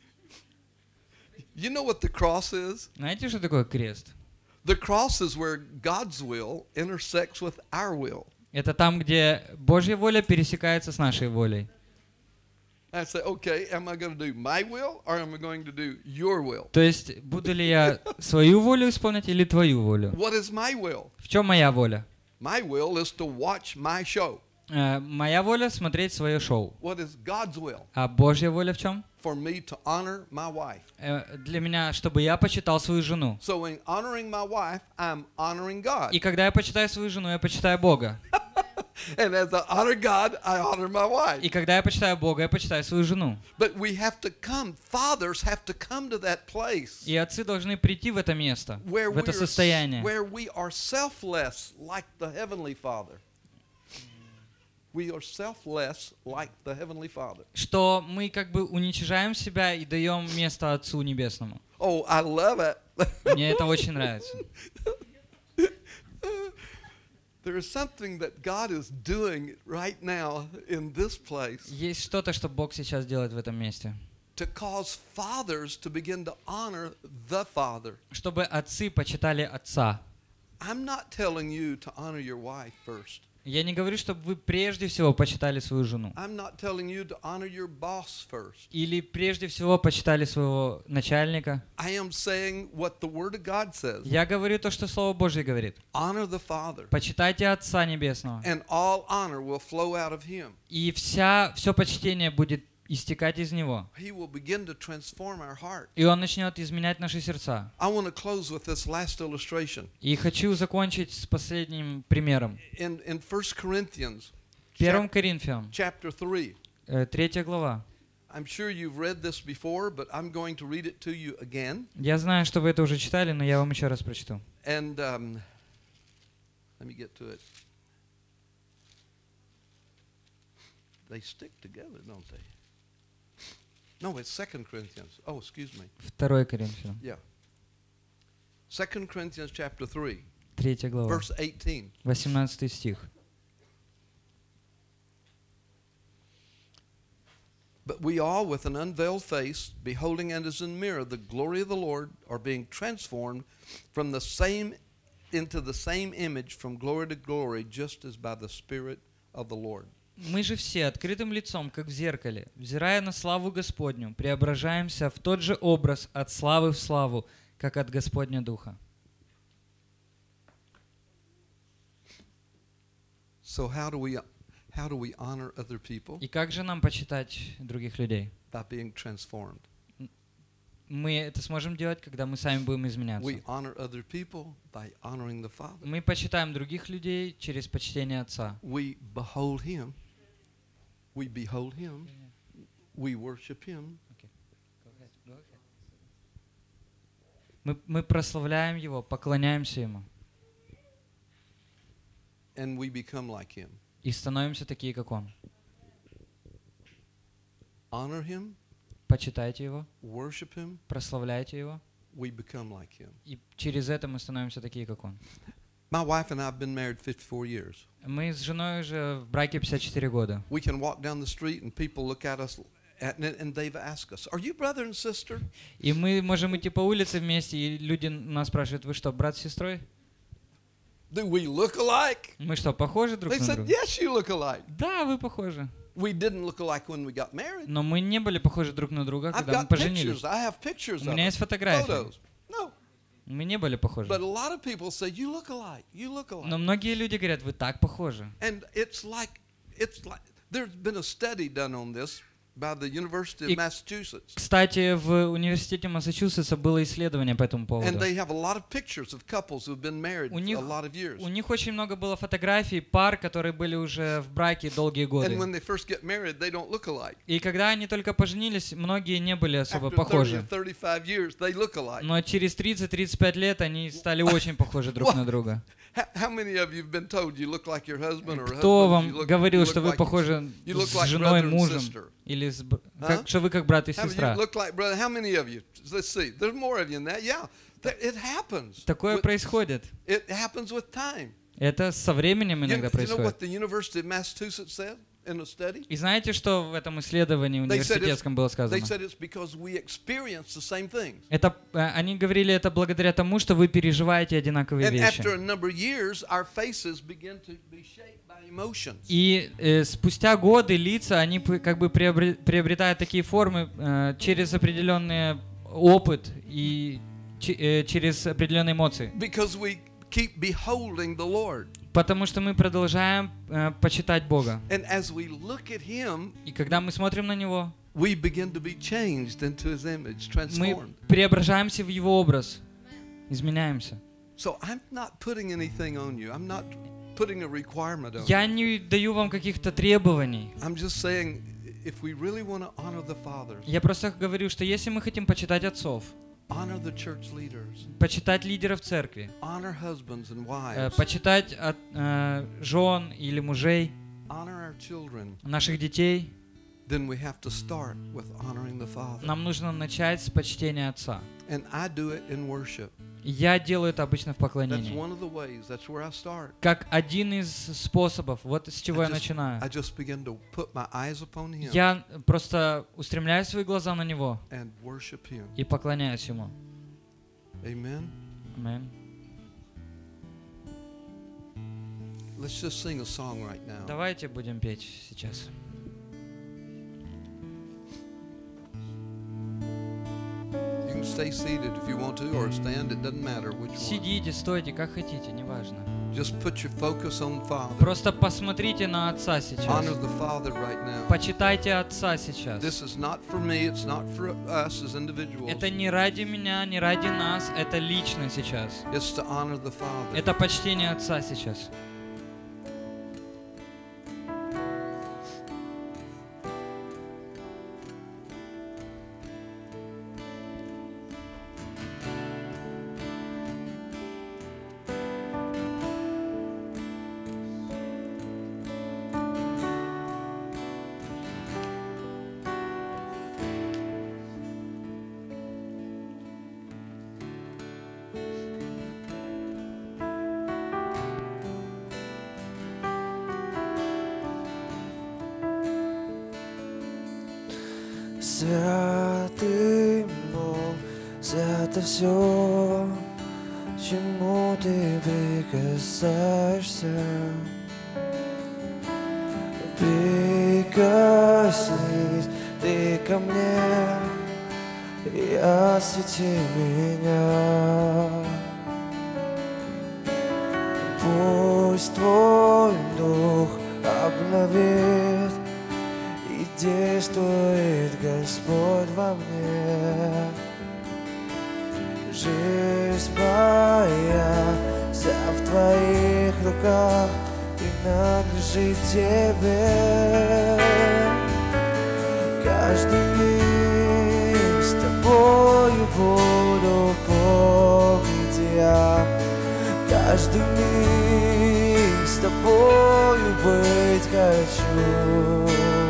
You know what the cross is? Знаете, что такое крест? The cross is where God's will intersects with our will. Это там, где Божья воля пересекается с нашей волей. I say, okay, am I going to do my will or am I going to do your will? То есть, буду ли я свою волю исполнять или твою волю? What is my will? В чем моя воля? My will is to watch my show. Э, моя воля — смотреть свое шоу. What is God's will? А Божья воля в чем? For me to honor my wife. Э, для меня, чтобы я почитал свою жену. So in honoring my wife, I'm honoring God. И когда я почитаю свою жену, я почитаю Бога. And as I honor God, I honor my wife. И когда я почитаю Бога, я почитаю свою жену. But we have to come, fathers have to come to that place И отцы должны прийти в это место, where в we это are, состояние. where we are selfless like the Heavenly Father. We are selfless like the Heavenly Father. Что мы как бы уничижаем себя и даем место Отцу Небесному. Oh, I love it. Мне это очень нравится. There is something that God is doing right now in this place Есть что-то, что Бог сейчас делает в этом месте. to cause fathers to begin to honor the Father. Чтобы отцы почитали Отца. I'm not telling you to honor your wife first. Я не говорю, чтобы вы прежде всего почитали свою жену. I'm not telling you to honor your boss first. Или прежде всего почитали своего начальника. I am saying what the Word of God says. Я говорю то, что Слово Божье говорит. Honor the Father, Почитайте Отца Небесного. and all honor will flow out of Him. И вся, все почтение будет истекать из Него. He will begin to transform our heart. И Он начнет изменять наши сердца. I want to close with this last illustration. И хочу закончить с последним примером. In, in First Corinthians, Первым chap- Коринфянам, chapter three. э, третья глава. I'm sure you've read this before, but I'm going to read it to you again. Я знаю, что вы это уже читали, но я вам еще раз прочту. And um, let me get to it. They stick together, don't they? No, it's Second Corinthians. Oh, excuse me. Второе Коринфянам, Yeah. Second Corinthians chapter three, третья глава, verse eighteen. восемнадцатый стих. But we all, with an unveiled face, beholding as in a mirror the glory of the Lord, are being transformed from the same into the same image from glory to glory, just as by the Spirit of the Lord. Мы же все открытым лицом, как в зеркале, взирая на славу Господню, преображаемся в тот же образ от славы в славу, как от Господня Духа. So how do we how do we honor other people? И как же нам почитать других людей? by being transformed. Мы это сможем делать, когда мы сами будем изменяться. We honor other people by honoring the Father. Мы почитаем других людей через почтение Отца. We behold Him. We behold Him. We worship Him. Мы, мы прославляем Его, поклоняемся Ему. And we become like Him. И становимся такие, как Он. Honor Him. Почитайте Его, Worship Him. прославляйте Его, We become like Him. и через это мы становимся такие, как Он. My wife and I have been married fifty-four years. Мы с женой уже в браке пятьдесят четыре года. We can walk down the street and people look at us at, and they've asked us, "Are you brother and sister?" И мы можем идти по улице вместе, и люди нас спрашивают: вы что, брат с сестрой? Do we look alike? Мы что, похожи друг They на said, друга? "Yes, you look alike." Да, вы похожи. We didn't look alike when we got married. Но мы не были похожи друг на друга, I've когда мы got поженились. pictures. I have pictures У of меня us, есть фотографии. photos. No, Мы не были похожи. but a lot of people say you look alike. You look Но alike. многие люди говорят: вы так похожи. And it's like it's like there's been a study done on this by the University И- of Massachusetts. Кстати, в университете Массачусетса было исследование по этому And поводу. they have a lot of pictures of couples who've been married У for них- a lot of years. У них очень много было фотографий пар, которые были уже в браке долгие годы. And when they first get married, they don't look alike. И когда они только поженились, многие не были особо After thirty or похожи. thirty-five years, they look alike. Но через тридцать-тридцать пять лет они стали очень похожи друг на друга. How, how many of you have been told you look like your husband or Кто husband? вам you look, говорил, you что look вы like your- похожи you look с like женой, brother and мужем? sister? Или с бр- А? как, что вы как брат и How many of you сестра? look like brother? How many of you? Let's see. There's more of you than that. Yeah, That- it happens. Такое With- происходит. It happens with time. Это со временем You, иногда you know what происходит. the University of Massachusetts said in a study? И знаете, что в этом исследовании They said it's, университетском было they сказано? said it's because we experience the same things. Это, э, они говорили это благодаря тому, что вы переживаете одинаковые And вещи. after a number of years, our faces begin to be shaped by emotions. И э, спустя годы лица, они п- как бы приобре- приобретают такие формы э, через определенный опыт и че- э, через определенные эмоции. Because we keep beholding the Lord. Потому что мы продолжаем э, почитать Бога. And as we look at Him, И когда мы смотрим на Него, we begin to be changed into His image, мы transformed. преображаемся в Его образ, изменяемся. So I'm not putting anything on you. I'm not putting a requirement on you. Я не даю вам каких-то требований. I'm just saying, if we really want to honor the fathers, Я просто говорю, что если мы хотим почитать отцов, honor the church leaders, почитать лидеров церкви, honor husbands and э, wives, почитать от, э, жен или мужей, honor our children, наших детей, then we have to start with honoring the Father. нам нужно начать с почтения Отца. And I do it in worship. И я делаю это обычно в That's поклонении. one of the ways. That's where I start. Как один из способов, вот с чего I я just- начинаю. I just begin to put my eyes upon Him Я просто устремляю свои глаза на Него and worship Him. и поклоняюсь Ему. Amen. Аминь. Let's just sing a song right now. Давайте будем петь сейчас. You can stay seated if you want to, or stand. It doesn't matter which one. Сидите, стойте, как хотите, неважно. Just put your focus on the Father. Просто посмотрите на Отца сейчас. Honor the Father right now. Почитайте Отца сейчас. This is not for me. It's not for us as individuals. Это не ради меня, не ради нас, это лично сейчас. It's to honor the Father. Это почтение Отца сейчас. Святый Бог, свято все, чему ты прикасаешься. Прикоснись ты ко мне и освети меня. Пусть Твой Дух обновит и действует Господь во мне. Жизнь моя вся в Твоих руках, принадлежит Тебе. Каждый миг с Тобою буду помнить я. Каждый миг с Тобою быть хочу.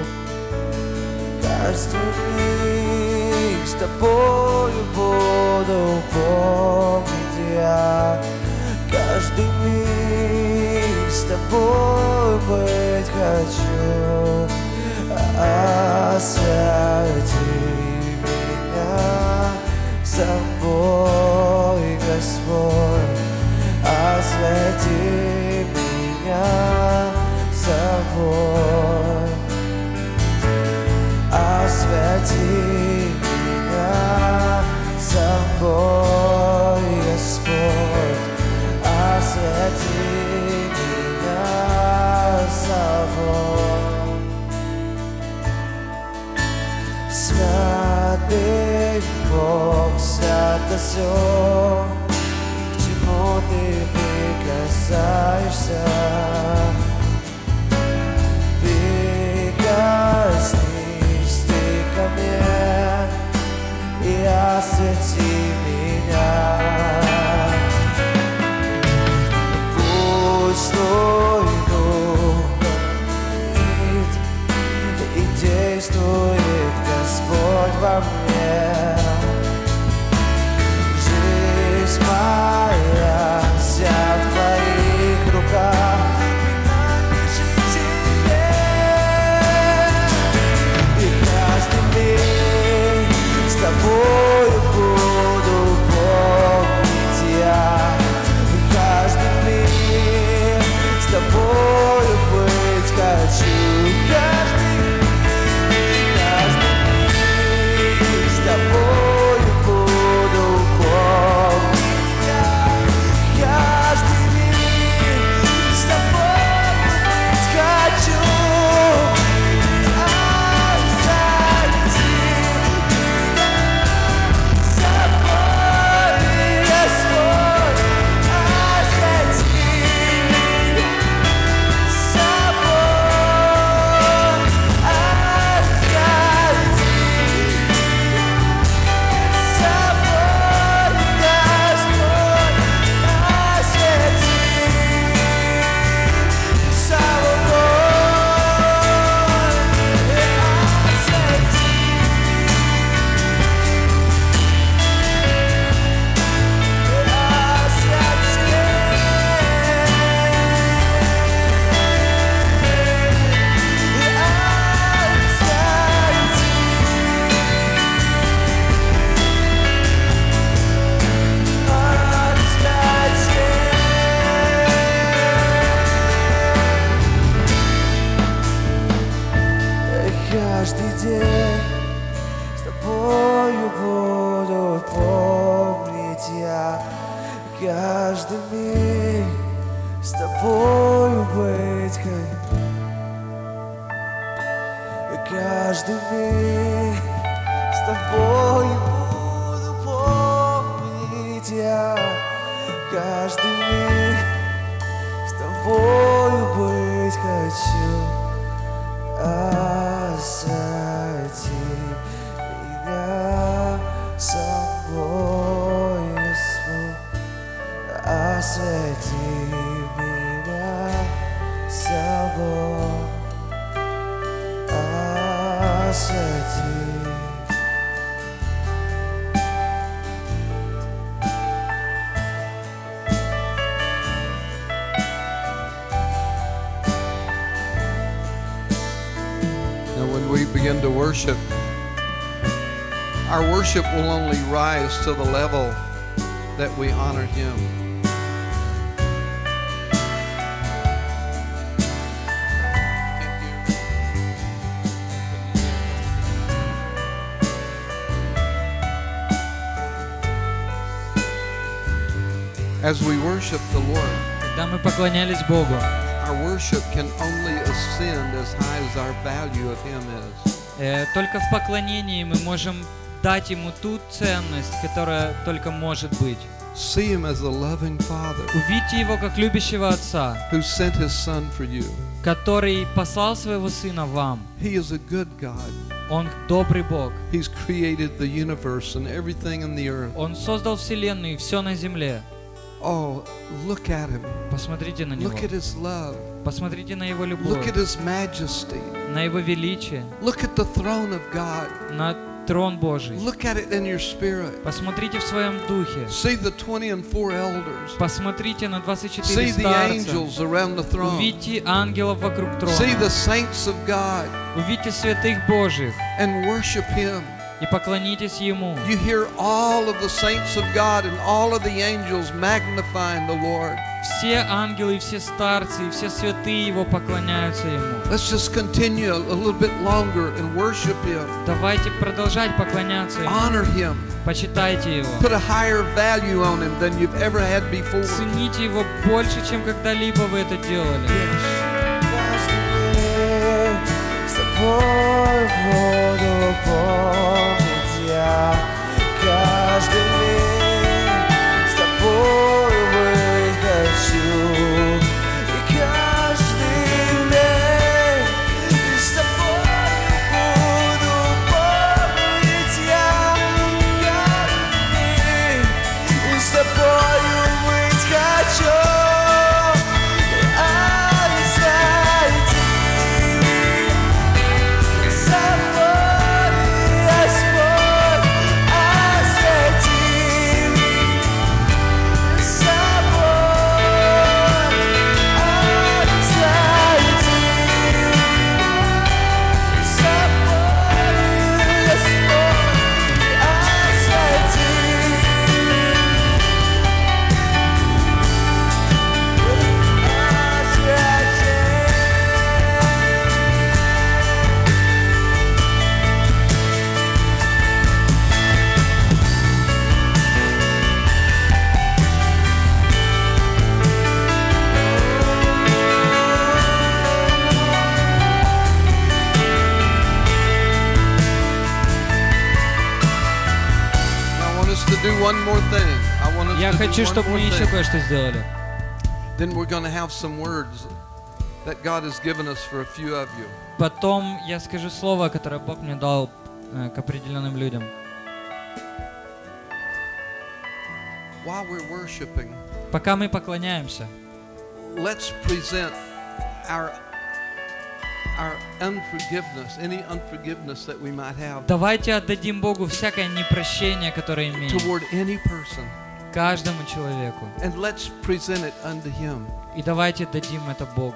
Каждый миг с Тобою буду помнить я. Каждый миг с Тобой быть хочу. Освяти меня собой, Господь. Освяти меня собой. Освяти меня собой, Господь. Освяти меня собой. Святый Бог, свято все, к чему Ты прикасаешься. Прикоснись Ты ко мне и освети меня. Пусть Твой Дух говорит и действует Господь во мне. Жизнь моя вся в Твоих руках, принадлежит Тебе. И каждый миг с Тобою буду помнить я. И каждый миг с Тобою быть хочу. Каждый миг, каждый миг с Тобою буду помнить я. Каждый миг с Тобою быть хочу. Освяти меня собой, Господь. Освяти меня собой. Освяти собой, Господь. Освяти собой. Каждый день с Тобою буду помнить я. Каждый миг с Тобою быть хочу. Каждый миг с Тобою буду помнить я. Каждый миг с Тобою быть хочу. Освяти меня собой, Господь. Освяти меня собой. Освяти. When we begin to worship, our worship will only rise to the level that we honor Him. As we worship the Lord, Когда мы поклонялись Богу, our worship can only ascend as high as our value of Him is. Э, Только в поклонении мы можем дать Ему ту ценность, которая только может быть. See Him as a loving Father Увидьте Его как любящего Отца, who sent His Son for you. который послал Своего Сына вам. He is a good God. Он добрый Бог. He's created the universe and everything in the earth. Он создал Вселенную и все на земле. Oh, look at Him. Посмотрите на Него. Look at His love. Посмотрите на Его Look любовь, at His majesty. на Его величие, Look at the throne of God. на трон Божий. Look at it in your spirit. Посмотрите в своем духе. See the twenty and four elders. Посмотрите на двадцать четыре See the старца. angels around the throne. Увидьте ангелов вокруг See the трона. saints of God Увидьте святых Божьих and worship Him. и поклонитесь Ему. You hear all of the saints of God and all of the angels magnifying the Lord. Все ангелы, все старцы, и все святые Его поклоняются Ему. Let's just continue a little bit longer and worship Him. Давайте продолжать поклоняться Ему. Honor Him. Почитайте Его. Put a higher value on Him than you've ever had before. Цените Его больше, чем когда-либо вы это делали. Каждый миг с тобой буду помнить я. Каждый миг с тобой быть хочу. И каждый миг с тобой буду помнить я. Каждый миг с тобою быть хочу. Do one more thing. I want us Я to хочу, do one чтобы more мы еще thing. кое-что сделали. Then we're going to have some words that God has given us for a few of you. Потом я скажу слово, которое Бог мне дал э, к определенным людям. While we're worshiping, Пока мы поклоняемся, let's present our our unforgiveness, any unforgiveness that we might have давайте отдадим Богу всякое непрощение, которое имеем, toward any person, каждому человеку. and let's present it unto Him. И давайте дадим это Богу.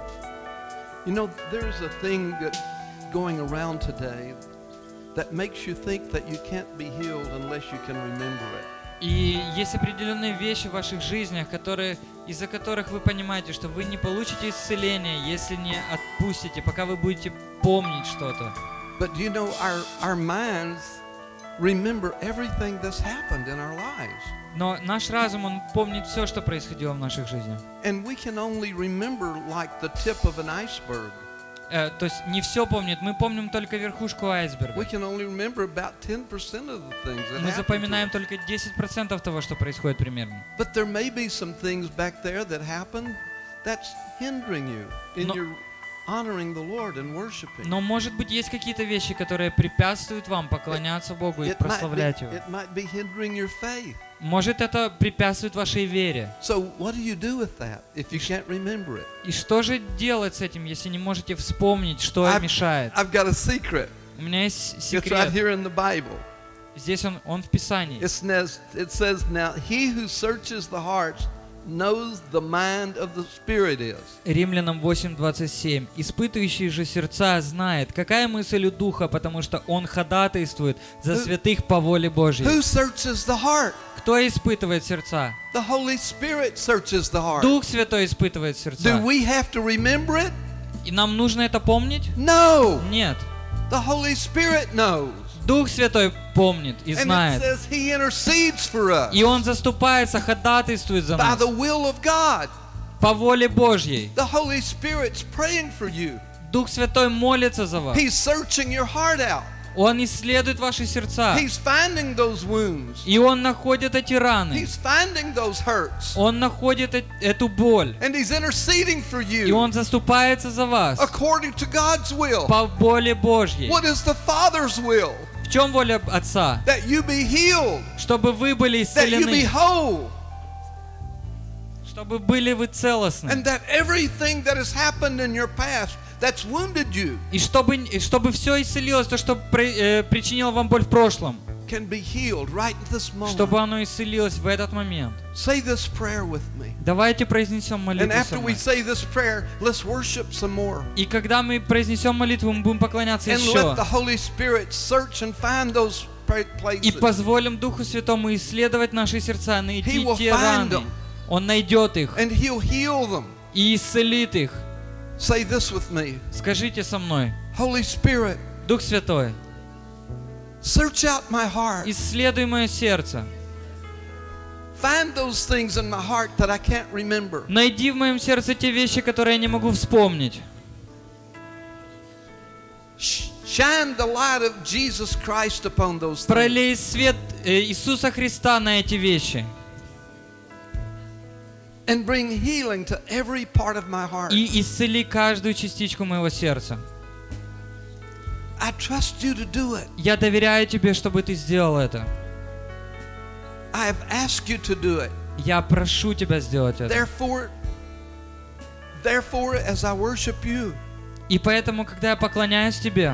You know, there's a thing that going around today that makes you think that you can't be healed unless you can remember it. И есть определенные вещи в ваших жизнях, которые, из-за которых вы понимаете, что вы не получите исцеление, если не отпустите, пока вы будете помнить что-то. But you know, our our minds remember everything that's happened in our lives. Но наш разум, он помнит все, что происходило в наших жизнях. And we can only remember like the tip of an iceberg. Э, то есть не все помнит, мы помним только верхушку We айсберга. can only remember about ten percent of the things that Мы happened to запоминаем us. только десять процентов того, что происходит примерно. But there may be some things back there that happened that's hindering you in Но- your honoring the Lord and worshiping. Но, может быть, есть какие-то вещи, которые препятствуют вам поклоняться Богу и It might, be, прославлять Его. it might be hindering your faith. Может, это препятствует вашей вере. So what do you do with that if you can't remember it? И что же делать с этим, если не можете вспомнить, что I've- мешает? I've got a secret. У меня есть It's right секрет. here in the Bible. Здесь он, он в Писании. It says, it says, now he who searches the hearts knows the mind of the Spirit is. Римлянам восемь двадцать семь. «Испытывающий же сердца знает, какая мысль у Духа, потому что Он ходатайствует за Who- святых по воле Божьей». Who searches the heart? Кто испытывает сердца? The Holy Spirit searches the heart. Дух Святой испытывает Do сердца. we have to remember it? И нам нужно это помнить? No. Нет. The Holy Spirit knows. Дух Святой помнит и And it знает. says he intercedes for us И Он заступается, ходатайствует за by нас the will of God. по воле Божьей. The Holy Spirit's praying for you. Дух Святой молится за вас. He's searching your heart out. Он исследует ваши сердца. He's finding those wounds. И Он находит эти раны. He's finding those hurts. Он находит э- эту боль. And He's interceding for И you Он заступается за вас according to God's will. по воле Божьей. What is the Father's will? В чем воля Отца? That you be healed, Чтобы вы были that you be исцелены, whole, чтобы были вы целостны. and that everything that has happened in your past that's wounded you И чтобы, и чтобы все исцелилось, то, что при- э, причинило вам боль в прошлом, can be healed right in this чтобы moment. оно исцелилось в этот момент. Say this prayer with me. Давайте произнесем And молитву со after we мной. say this prayer, let's worship some more. И когда мы произнесем молитву, мы будем поклоняться And еще. let the Holy Spirit search and find those pra- И places. позволим Духу Святому исследовать наши сердца, найти He will те find раны. them. Он найдет их And He'll heal them. и исцелит их. Say this with me. Скажите со мной. Holy Spirit, Дух Святой, search out my heart. исследуй мое сердце. Find those things in my heart that I can't remember. Найди в моем сердце те вещи, которые я не могу вспомнить. Sh- Shine the light of Jesus Christ upon those things. Пролей свет э, Иисуса Христа на эти вещи. And bring healing to every part of my heart. И исцели каждую частичку моего сердца. I trust you to do it. Я доверяю Тебе, чтобы Ты сделал это. I have asked you to do it. Я прошу Тебя сделать это. Therefore, therefore, as I worship you, И поэтому, когда я поклоняюсь Тебе,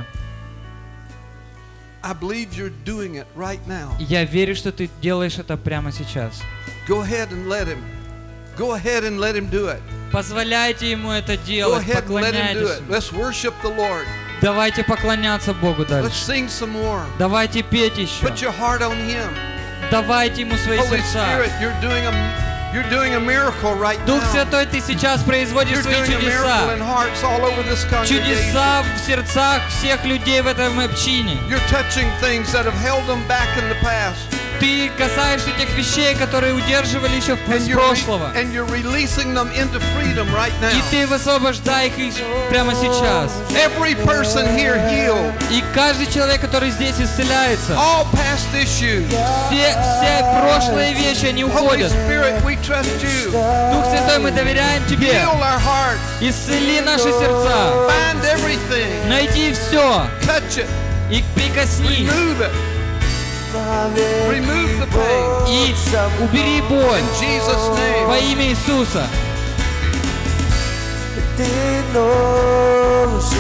I believe you're doing it right now. я верю, что Ты делаешь это прямо сейчас. Go ahead and let Him. Go ahead and let Him do it. Позволяйте Ему это Go делать, ahead and let Him do поклоняйтесь it. Ему. Let's worship the Lord. Давайте поклоняться Богу Let's дальше. sing some more. Давайте петь еще. Put your heart on Him. Давайте Ему свои Holy сердца. Spirit, you're doing a you're doing a miracle right Дух now. Святой, Ты сейчас производишь You're свои doing a miracle in чудеса. hearts all over this congregation. Чудеса в сердцах всех людей в этом общине. You're touching things that have held them back in the past. Ты касаешься тех вещей, которые удерживали еще And с you're, прошлого. re- and you're releasing them into freedom right now. И Ты высвобождаешь их прямо сейчас. Every person here healed. И каждый человек, который здесь исцеляется, All past issues. все, все прошлые вещи, они Holy уходят. Spirit, we trust you. Дух Святой, мы доверяем Тебе. Heal our hearts. Исцели наши сердца. Find everything. Найди все Touch it. и прикосни. Remove it. Remove the pain. И убери боль In Jesus' name. во имя Иисуса. Ти носиш